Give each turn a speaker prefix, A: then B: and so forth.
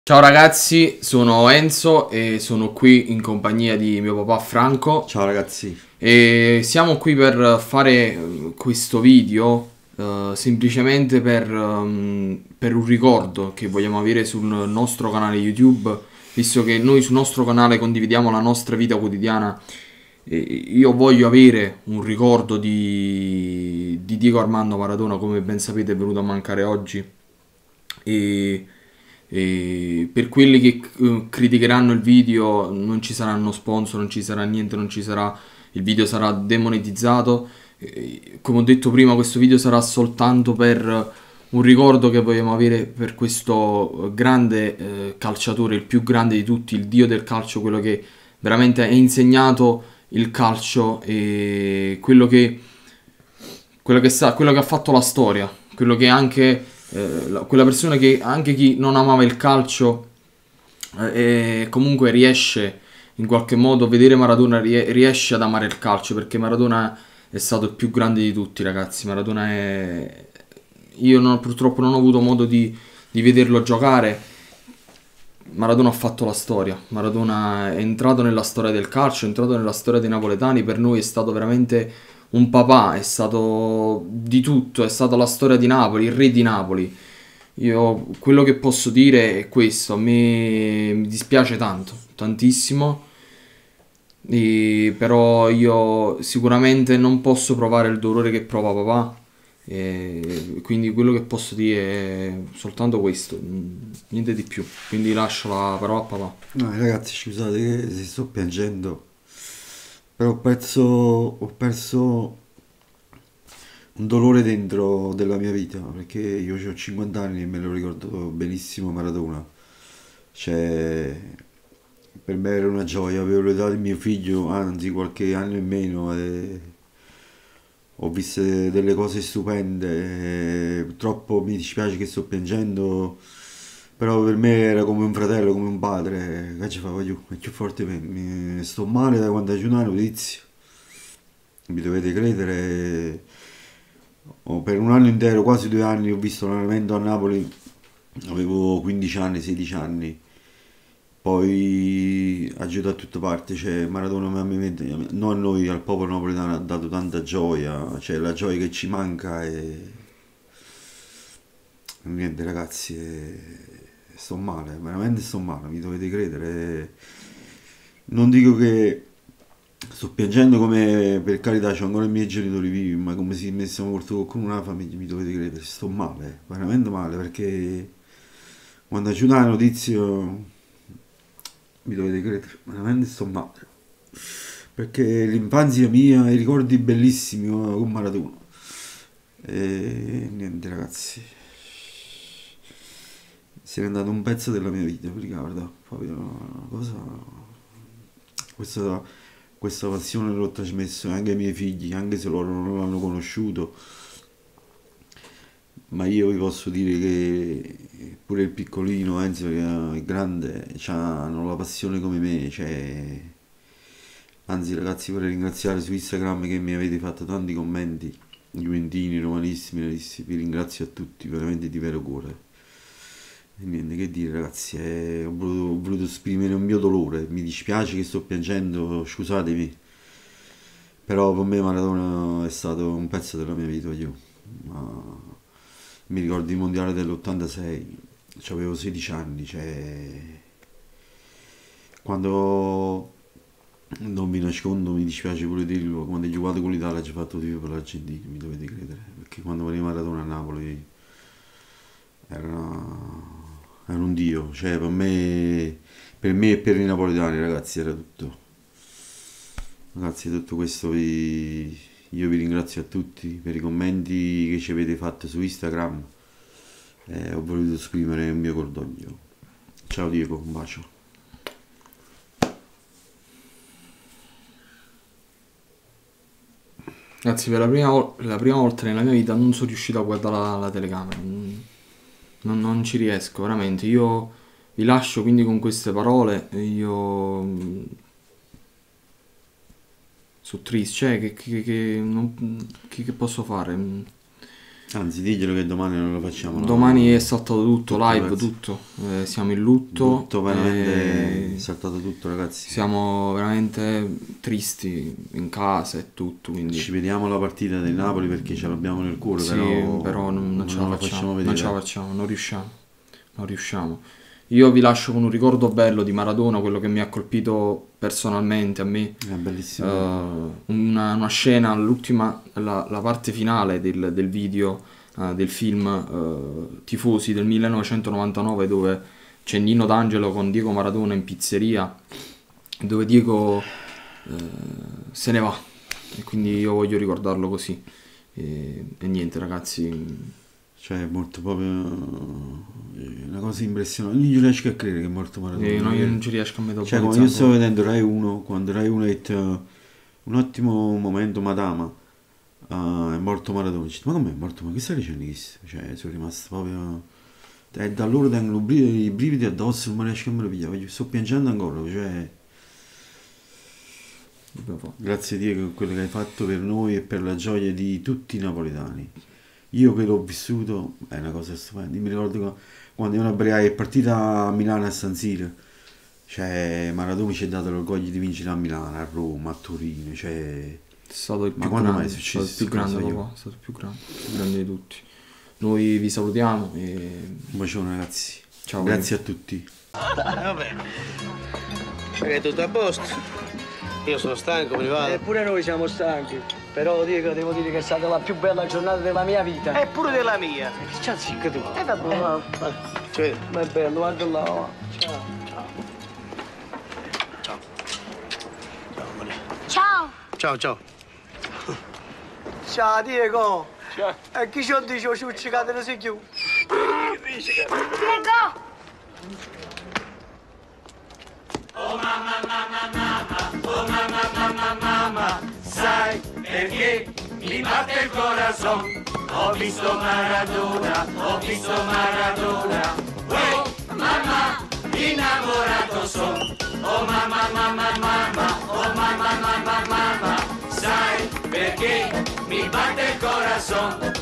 A: Ciao ragazzi, sono Enzo e sono qui in compagnia di mio papà Franco
B: Ciao ragazzi,
A: e siamo qui per fare questo video semplicemente per un ricordo che vogliamo avere sul nostro canale YouTube, visto che noi sul nostro canale condividiamo la nostra vita quotidiana. E io voglio avere un ricordo di Diego Armando Maradona, come ben sapete è venuto a mancare oggi. E, e per quelli che criticheranno il video non ci saranno sponsor, non ci sarà niente, non ci sarà, il video sarà demonetizzato. Come ho detto prima, questo video sarà soltanto per un ricordo che vogliamo avere per questo grande calciatore, il più grande di tutti, il dio del calcio, quello che veramente ha insegnato il calcio e quello che ha fatto la storia, quello che anche quella persona che anche chi non amava il calcio comunque riesce in qualche modo a vedere Maradona, riesce ad amare il calcio, perché Maradona è stato il più grande di tutti, ragazzi. Maradona è... Purtroppo non ho avuto modo di vederlo giocare. Maradona ha fatto la storia, Maradona è entrato nella storia del calcio, è entrato nella storia dei napoletani, per noi è stato veramente un papà, è stato di tutto, è stata la storia di Napoli, il re di Napoli. Io quello che posso dire è questo, a me mi dispiace tanto, tantissimo, però io sicuramente non posso provare il dolore che prova papà, e quindi quello che posso dire è soltanto questo, niente di più. Quindi lascio la parola a papà.
B: no, ragazzi scusate che se sto piangendo, però ho perso un dolore dentro della mia vita, perché io ho 50 anni e me lo ricordo benissimo Maradona, cioè per me era una gioia, avevo l'età di mio figlio, anzi qualche anno in meno e ho visto delle cose stupende, purtroppo mi dispiace che sto piangendo. Però per me era come un fratello, come un padre, che ci fa, voglio, è più forte per me. Sto male da quando ho una notizia, mi dovete credere. Per un anno intero, quasi 2 anni, ho visto l'allenamento a Napoli, avevo 15 anni, 16 anni. Poi ha giocato a tutte parti, cioè Maradona non a noi, al popolo napoletano ha dato tanta gioia, cioè la gioia che ci manca e niente ragazzi, sto male, veramente sto male, mi dovete credere. Non dico che sto piangendo come per carità, c'ho ancora i miei genitori vivi, ma come se mi siamo portato con una famiglia, mi dovete credere, sto male, veramente male, perché quando c'è una notizia, mi dovete credere, veramente sto male. Perché l'infanzia mia, i ricordi bellissimi con Maradona. E niente ragazzi, se n'è andato un pezzo della mia vita, perché guarda, proprio una cosa, questa, questa passione l'ho trasmesso anche ai miei figli, anche se loro non l'hanno conosciuto, ma io vi posso dire che pure il piccolino Enzo che è grande hanno la passione come me, cioè, anzi ragazzi vorrei ringraziare su Instagram che mi avete fatto tanti commenti, juventini, romanisti, milanisti, vi ringrazio a tutti, veramente di vero cuore. E niente che dire ragazzi, ho voluto esprimere un mio dolore, mi dispiace che sto piangendo, scusatemi, però per me Maradona è stato un pezzo della mia vita io. Ma mi ricordo il mondiale dell'86, avevo 16 anni, cioè quando non vi nascondo, mi dispiace pure dirlo, quando ho giocato con l'Italia ci ho fatto tifo per l'Argentina, mi dovete credere, perché quando veniva Maradona a Napoli era un dio, cioè per me e per i napoletani ragazzi era tutto. Ragazzi, tutto questo io vi ringrazio a tutti per i commenti che ci avete fatto su Instagram e ho voluto esprimere il mio cordoglio. Ciao Diego, un bacio.
A: Ragazzi, per la prima volta nella mia vita non sono riuscito a guardare la telecamera. Non ci riesco, veramente. Io vi lascio quindi con queste parole. Io sono triste, cioè, che posso fare?
B: Anzi, diglielo che domani non lo facciamo. No?
A: Domani è saltato tutto,
B: Tutto,
A: live,
B: ragazzi.
A: tutto. Siamo in lutto.
B: Tutto veramente è saltato tutto, ragazzi.
A: Siamo veramente tristi in casa e tutto, quindi
B: Ci vediamo la partita del Napoli perché ce l'abbiamo nel cuore,
A: sì, però non ce la
B: la
A: facciamo,
B: vedere.
A: non ce la facciamo, non riusciamo. Io vi lascio con un ricordo bello di Maradona, quello che mi ha colpito personalmente a me.
B: È bellissimo.
A: Una scena, l'ultima, la parte finale del video, del film Tifosi del 1999, dove c'è Nino D'Angelo con Diego Maradona in pizzeria, dove Diego se ne va, e quindi io voglio ricordarlo così. E niente, ragazzi,
B: Cioè, è morto proprio una cosa impressionante. Non ci riesco a credere che è morto Maradona.
A: io non ci riesco a mettere.
B: Cioè, quando io stavo vedendo Rai 1, quando Rai 1 ha detto un ottimo momento, Madama, è morto Maradona. Dico, ma com'è morto? Ma che stai dicendo questo? Cioè, sono rimasto proprio... E da allora tengo i brividi addosso, non mi riesco a meravigliare. Sto piangendo ancora, cioè... Grazie Diego per quello che hai fatto per noi e per la gioia di tutti i napoletani. Io che l'ho vissuto è una cosa stupenda. Io mi ricordo quando io è partita a Milano, a San Siro, cioè Maradona ci ha dato l'orgoglio di vincere a Milano, a Roma, a Torino, cioè...
A: È stato il
B: Ma
A: più
B: quando mai
A: grande,
B: è
A: è stato il
B: successo
A: più grande,
B: questa cosa?
A: papà, è stato il più grande di tutti. Noi vi salutiamo e
B: Un bacione ragazzi.
A: ciao.
B: Grazie a tutti.
C: Vabbè, è tutto a posto. Io sono stanco, me ne vado.
D: Eppure noi siamo stanchi. Però Diego, devo dire che è stata la più bella giornata della mia vita.
C: È pure della mia.
D: Stia zitto tu.
C: Vabbè, cioè,
D: Ma è bello, guarda là. va. Ciao.
C: ciao. Ciao, amore.
E: Ciao!
C: Ciao, ciao.
D: Ciao Diego.
C: Ciao.
D: E chi ci dice o ci cade non si chiude?
E: Diego!
F: Sai perché mi batte il corazon? Ho visto Maradona, oh mamma, innamorato son. Oh mamma, oh mamma, sai perché mi batte il corazon?